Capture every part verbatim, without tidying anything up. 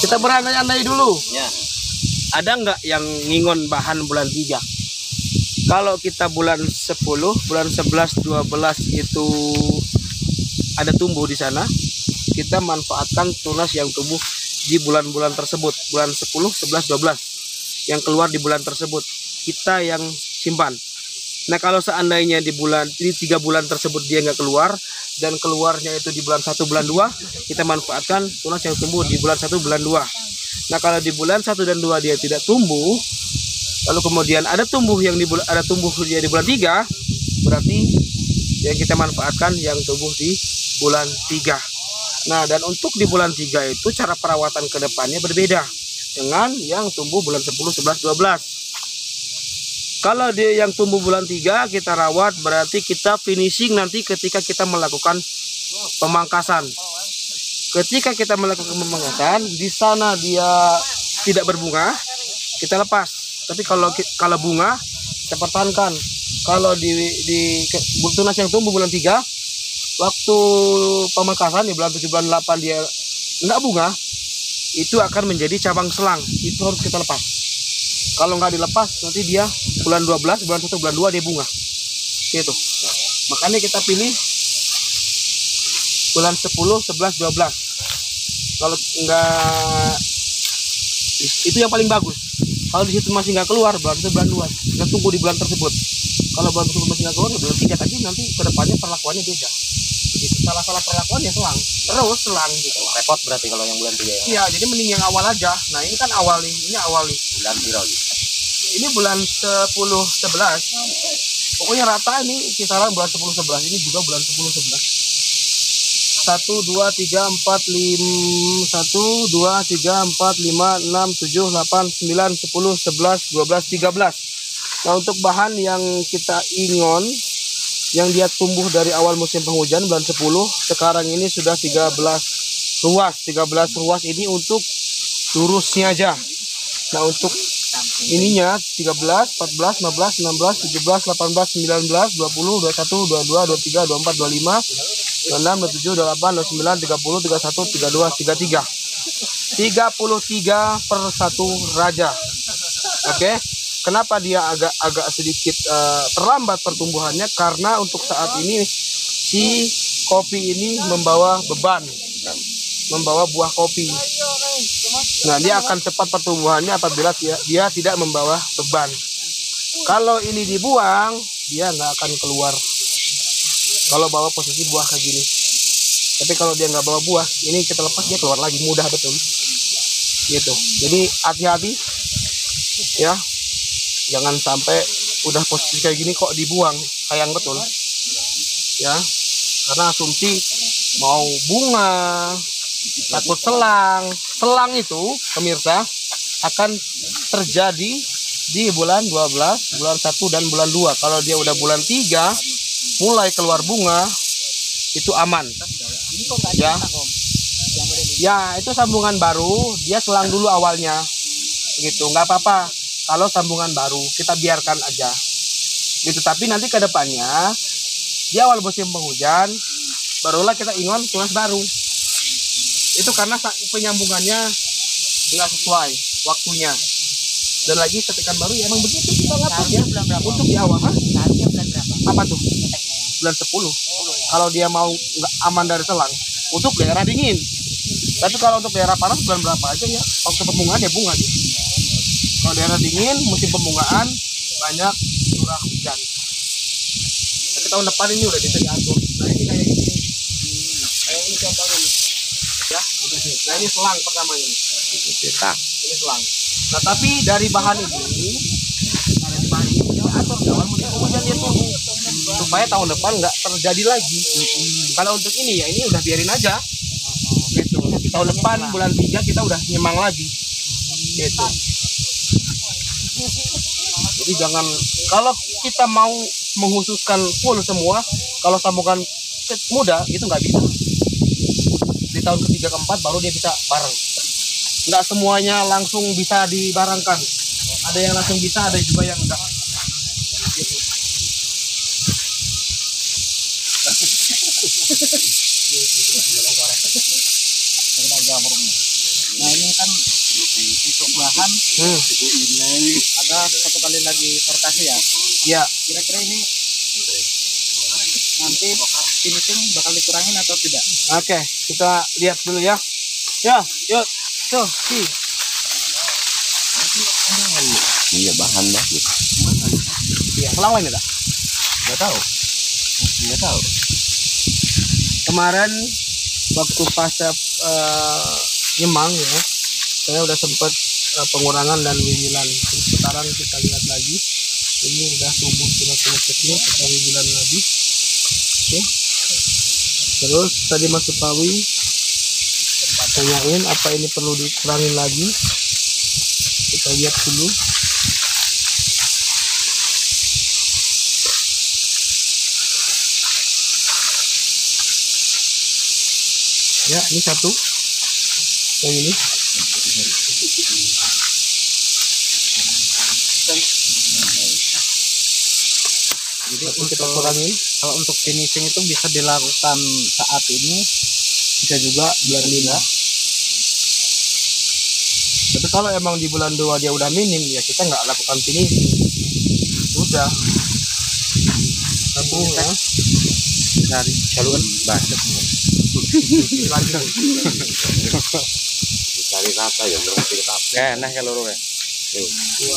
Kita berandai-andai dulu. Ya. Ada nggak yang ngingon bahan bulan tiga? Kalau kita bulan sepuluh, bulan sebelas, dua belas itu ada tumbuh di sana, kita manfaatkan tunas yang tumbuh di bulan-bulan tersebut. Bulan sepuluh, sebelas, dua belas yang keluar di bulan tersebut, kita yang simpan. Nah, kalau seandainya di bulan ini tiga bulan tersebut dia nggak keluar, dan keluarnya itu di bulan satu, bulan dua, kita manfaatkan tunas yang tumbuh di bulan satu, bulan dua. Nah, kalau di bulan satu dan dua dia tidak tumbuh, lalu kemudian ada tumbuh yang di bulan ada tumbuh dia di bulan tiga, berarti yang kita manfaatkan yang tumbuh di bulan tiga. Nah, dan untuk di bulan tiga itu cara perawatan ke depannya berbeda dengan yang tumbuh bulan sepuluh, sebelas, dua belas. Kalau dia yang tumbuh bulan tiga kita rawat, berarti kita finishing nanti ketika kita melakukan pemangkasan. Ketika kita melakukan pemangkasan, di sana dia tidak berbunga, kita lepas. Tapi kalau kalau bunga, kita pertahankan. Kalau di di tunas yang tumbuh bulan tiga, waktu pemangkasan di bulan tujuh, bulan delapan dia enggak bunga, itu akan menjadi cabang selang. Itu harus kita lepas. Kalau nggak dilepas, nanti dia bulan dua belas, bulan satu, bulan dua dia bunga. Gitu. Makanya kita pilih bulan sepuluh, sebelas, dua belas. Kalau nggak, itu yang paling bagus. Kalau di situ masih nggak keluar, bulan satu, bulan dua, kita tunggu di bulan tersebut. Kalau bulan tersebut masih nggak keluar, bulan tiga tadi nanti kedepannya perlakuannya beda. Gitu. Salah-salah perlakuan ya selang, terus selang gitu. Repot berarti kalau yang bulan tiga ya? Iya, jadi mending yang awal aja. Nah, ini kan awal nih, ini awal nih. Bulan biru. Ini bulan sepuluh, sebelas. Pokoknya rata ini kisaran bulan sepuluh, sebelas. Ini juga bulan sepuluh, sebelas. satu, dua, tiga, empat, lima, satu, dua, tiga, empat, lima, enam, tujuh, delapan, sembilan, sepuluh, sebelas, dua belas, tiga belas. Nah, untuk bahan yang kita ingon, yang dia tumbuh dari awal musim penghujan bulan sepuluh, sekarang ini sudah tiga belas ruas. tiga belas ruas ini untuk lurusnya aja. Nah, untuk ininya tiga belas, empat belas, lima belas, enam belas, tujuh belas, delapan belas, sembilan belas, dua puluh, dua puluh satu, dua puluh dua, dua puluh tiga, dua puluh empat, dua puluh lima, dua puluh enam, dua puluh tujuh, dua puluh delapan, dua puluh sembilan, tiga puluh, tiga puluh satu, tiga puluh dua, tiga puluh tiga. tiga puluh tiga per satu raja. Oke. Kenapa dia agak agak sedikit uh, terlambat pertumbuhannya? Karena untuk saat ini si kopi ini membawa beban, membawa buah kopi. Nah, dia akan cepat pertumbuhannya apabila dia, dia tidak membawa beban. Kalau ini dibuang, dia nggak akan keluar. Kalau bawa posisi buah kayak gini. Tapi kalau dia nggak bawa buah, ini kita lepas dia keluar lagi, mudah betul. Gitu. Jadi hati-hati, ya. Jangan sampai udah posisi kayak gini kok dibuang, sayang betul. Ya. Karena asumsi mau bunga, takut selang. Selang itu, pemirsa, akan terjadi di bulan dua belas, bulan satu, dan bulan dua. Kalau dia udah bulan tiga, mulai keluar bunga, itu aman. Ya. Ya, itu sambungan baru, dia selang dulu awalnya. Gitu, nggak apa-apa. Kalau sambungan baru, kita biarkan aja. Gitu, tapi nanti ke depannya, di awal musim penghujan, barulah kita ingon tunas baru. Itu karena penyambungannya nggak sesuai waktunya. Dan lagi ketikan baru ya emang begitu kita ngatur ya. Untuk di awal, ha? Bulan berapa? Apa tuh? Bulan sepuluh. Kalau dia mau nggak aman dari selang, untuk daerah dingin. Tapi kalau untuk daerah panas bulan berapa aja ya? Waktu pembungaan ya bunga dia. Kalau daerah dingin, musim pembungaan banyak curah hujan. Tapi tahun depan ini udah bisa diatur. Nah, ini kayak gini. Kayak ini contohnya nih. Ya, udah sih. Nah, ini selang pertama ini. Ini selang. Nah, tapi dari bahan ini, dari bahan ini kita atur di awal musim penghujan dia tumbuh. Supaya tahun depan nggak terjadi lagi. Kalau untuk ini ya ini udah biarin aja. Gitu. Tahun depan bulan tiga kita udah nyemang lagi. Gitu. Jadi jangan, kalau kita mau menghususkan full semua, kalau sambungan muda itu nggak bisa. Di tahun ketiga keempat baru dia bisa bareng. Nggak semuanya langsung bisa dibarengkan. Ada yang langsung bisa, ada juga yang enggak. Gitu. Nah ini kan untuk bahan Hmm. ada satu kali lagi rotasi ya. Ya, Kira-kira ini nanti finishing bakal dikurangin atau tidak? oke, kita lihat dulu ya. Ya, yuk, tuh, si. Iya bahan bagus. Iya, selang lain tidak? Nggak tahu. Nggak tahu. Kemarin waktu pas uh, nyemang ya, saya udah sempat uh, pengurangan dan wiwilan. Terus sekarang kita lihat lagi, ini udah tumbuh kilo-kilo kecil, kita wiwilan lagi. Oke. Terus tadi Mas Supawi tanyain apa ini perlu dikurangin lagi. Kita lihat dulu. Ya, ini satu. Yang ini. Jadi Satu untuk kita kurangin. kalau untuk finishing itu bisa dilakukan saat ini, Bisa juga bulan lima. Tapi kalau emang di bulan dua dia udah minim, ya kita nggak lakukan finishing. Udah. Satu ya. dari saluran basah. Lanjut. Cari rata ya, belum pilih rata. Ya, nah kalau ya. Dua.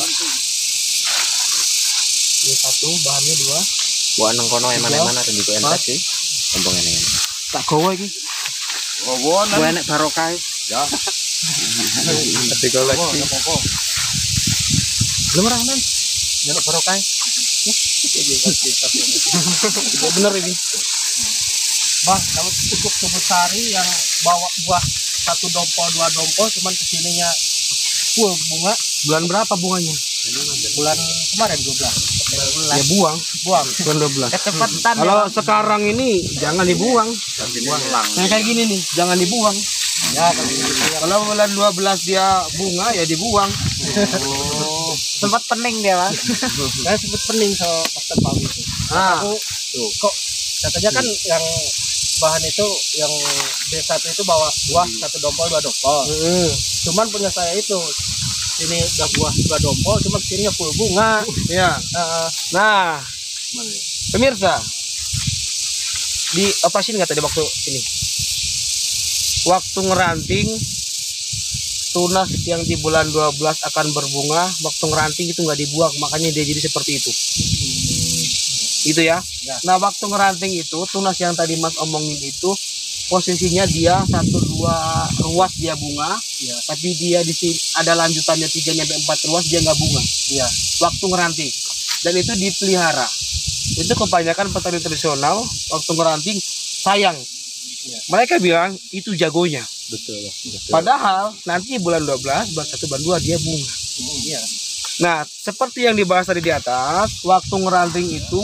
Ini satu, bahannya dua. Buat nang kono yang mana-mana dan juga enak sih. Untung ini. Tak gowo iki. Oh, buat Gue enak barokah. ya. Tapi koleksi. Belum orang men. Enak barokah. Ya bener ini. Bah, kalau untuk tubuh sari yang bawa buah satu dompol, dua dompol, cuman kesininya full bunga. Bulan berapa bunganya? Bulan kemarin dua belas. Ya buang. Buang. Bulan dua belas. Kecepatan. Kalau sekarang ini jangan dibuang. Buang lang. Yang kayak gini nih, jangan dibuang. Ya, kalau gitu ya. Kalau bulan dua belas dia bunga ya dibuang. Oh, sempat pening dia, Mas. Saya sempat pening so Master Pau itu. Nah, Aku tuh kok katanya kan yang bahan itu yang B satu itu bawa buah satu dompol dua dompol. mm, Cuman punya saya itu ini udah buah dua dompol, cuma sininya full bunga. ya. Nah, Nah, pemirsa, di opasin nggak tadi waktu ini? Waktu ngeranting tunas yang di bulan dua belas akan berbunga, waktu ngeranting itu nggak dibuang, makanya dia jadi seperti itu. Gitu ya. Ya. Nah, waktu ngeranting itu tunas yang tadi Mas omongin itu posisinya dia satu dua ruas dia bunga, ya, tapi dia di sini ada lanjutannya tiga sampai empat ruas dia nggak bunga. ya. Waktu ngeranting, dan itu dipelihara. Itu kebanyakan petani tradisional waktu ngeranting sayang. Ya. Mereka bilang itu jagonya. Betul, betul. Padahal nanti bulan dua belas, bulan satu, bulan dua dia bunga. Iya. Nah, seperti yang dibahas tadi di atas, waktu ngeranting itu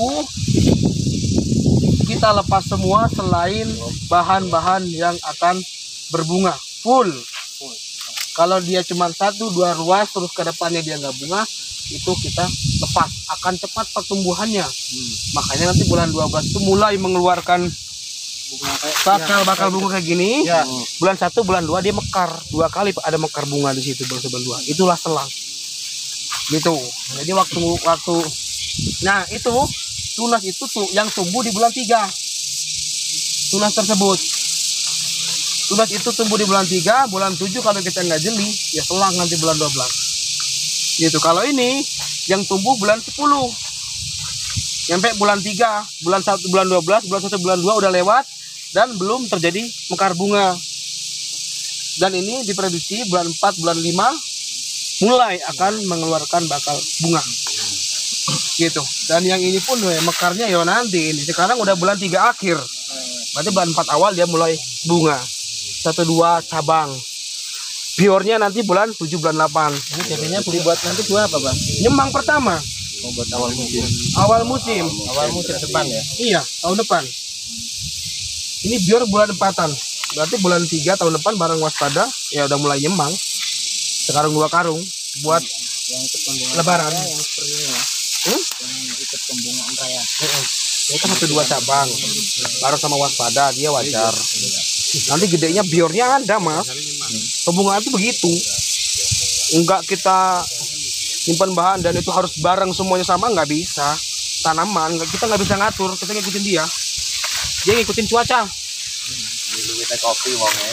kita lepas semua selain bahan-bahan yang akan berbunga full. Kalau dia cuma satu dua ruas terus ke depannya dia nggak bunga, itu kita lepas, akan cepat pertumbuhannya. Hmm. Makanya nanti bulan dua belas itu mulai mengeluarkan Bunga kayak bakal bakal bunga kayak gini. Ya. Bulan satu bulan dua dia mekar, dua kali ada mekar bunga di situ bulan satu bulan dua. Itulah selang. Gitu. Jadi waktu waktu nah itu tunas itu tuh yang tumbuh di bulan tiga. Tunas tersebut. Tunas itu tumbuh di bulan tiga, bulan tujuh kalau kita nggak jeli, ya selang nanti bulan dua belas. Gitu. Kalau ini yang tumbuh bulan sepuluh. Sampai bulan tiga, bulan satu, bulan dua belas, bulan satu, bulan dua udah lewat dan belum terjadi mekar bunga. Dan ini diprediksi bulan empat, bulan lima mulai akan mengeluarkan bakal bunga. Gitu. Dan yang ini pun ya, mekarnya ya nanti ini. Sekarang udah bulan tiga akhir. Berarti bulan empat awal dia mulai bunga. Satu dua cabang. Biornya nanti bulan tujuh, bulan delapan. ini jadinya dibuat nanti buah apa, Bang? Nyemang pertama. Oh, buat awal musim. Awal musim. Awal musim depan ya. Iya, tahun depan. Ini bior bulan empatan. Berarti bulan tiga tahun depan barang waspada ya udah mulai nyemang. Sekarang dua karung buat Yang ikut pembungaan Lebaran. raya, yang seperti ini ya. Hmm? Yang ikut pembungaan raya. Itu satu dua cabang. Bareng sama waspada dia wajar. Nanti gedenya biornya ada, Mas. Pembungaan itu begitu. Enggak kita simpan bahan dan itu harus bareng semuanya sama, nggak bisa. Tanaman nggak- kita nggak bisa ngatur, kita ngikutin dia. Dia ngikutin cuaca. Dulu kita kopi wongnya.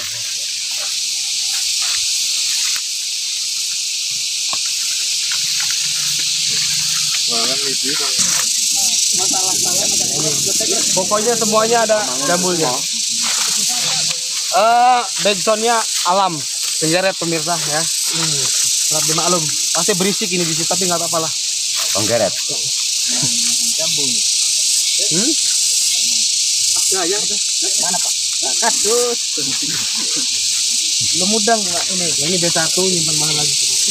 Pokoknya semuanya ada jambulnya. Eh, backsoundnya alam, penggeret pemirsa ya. Hmm, harap dimaklum. Pasti berisik ini di sini, tapi nggak apa-apa lah. Penggeret. Hmm? Mana Pak? Kasus. Belum mudang nggak ini? Yang ini B satu nyimpan mana lagi?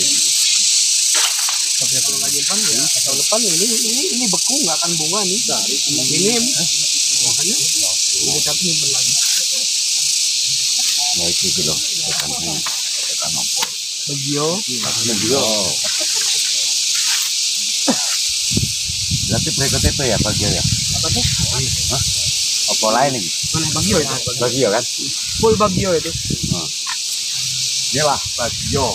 Tapi kalau lagi depan ya, tahun depan ini ini ini beku nggak akan bunga nih. Ini makanya B satu nyimpan lagi. Nah itu gitu loh. Tekan tekan apa? Bagio. Bagio. Berarti berikutnya itu ya Bagio ya? Apa tuh? Hah? Apa lain nih? Mana Bagio itu? Bagio kan? Full Bagio itu. Nah. Inilah Bagio.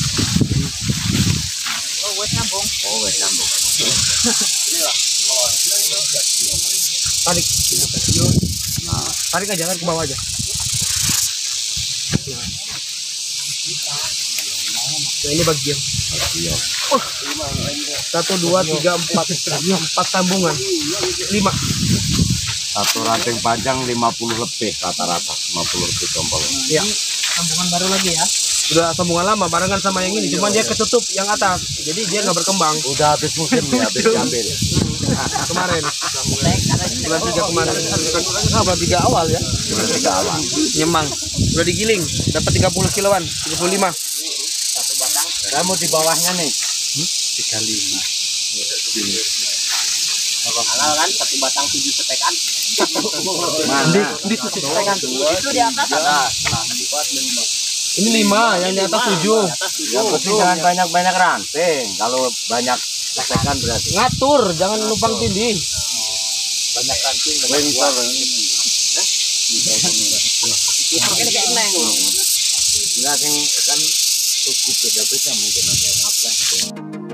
Oh, wes nyambung. Oh, wes nyambung. Tarik. Nah, Tarik aja kan ke bawah aja. Nah, ini Bagio. Bagio. Satu, dua, tiga, empat, empat sambungan, lima. Satu ranting panjang lima puluh lebih rata-rata, lima puluh lebih tombol. Ya, Sambungan baru lagi ya. udah sambungan lama barengan sama yang ini, cuman dia ketutup yang atas, jadi dia nggak berkembang. Udah habis musim nih, habis diambil. Kemarin, bulan tiga kemarin, ah, bulan tiga awal ya, Bulan tiga awal. Nyemang, udah digiling, dapat tiga puluh kiloan, tiga puluh lima. Kamu di bawahnya nih. tiga puluh lima. Halal kan satu batang tujuh setekan. Mana? Setekan itu di atas ada. Ini lima, yang di atas tujuh. Yang penting jangan banyak-banyak ranting. Kalau banyak tekan berarti. Ngatur, jangan numpang tindih. Banyak ranting. Winter. Ini kayak neng. Enggak sing kan cukup beda-beda mungkin ada apa gitu.